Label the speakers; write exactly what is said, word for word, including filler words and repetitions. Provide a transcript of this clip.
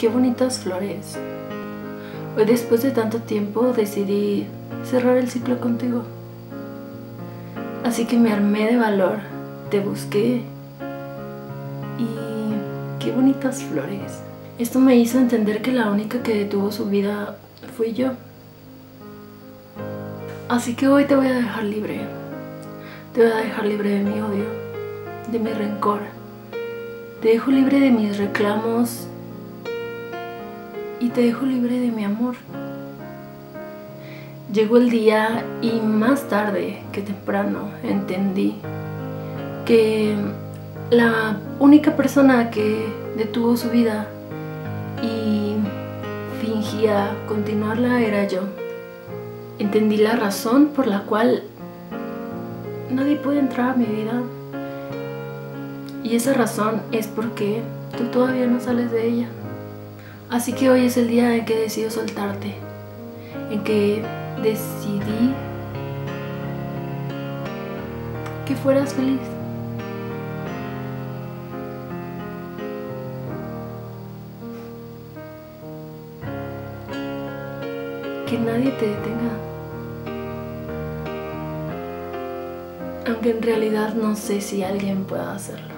Speaker 1: Qué bonitas flores. Hoy, después de tanto tiempo, decidí cerrar el ciclo contigo. Así que me armé de valor, te busqué y qué bonitas flores. Esto me hizo entender que la única que detuvo su vida fui yo. Así que hoy te voy a dejar libre. Te voy a dejar libre de mi odio, de mi rencor. Te dejo libre de mis reclamos y te dejo libre de mi amor. Llegó el día y más tarde que temprano entendí que la única persona que detuvo su vida y fingía continuarla era yo. Entendí la razón por la cual nadie puede entrar a mi vida. Y esa razón es porque tú todavía no sales de ella. Así que hoy es el día en que decido soltarte, en que decidí que fueras feliz. Que nadie te detenga. Aunque en realidad no sé si alguien pueda hacerlo.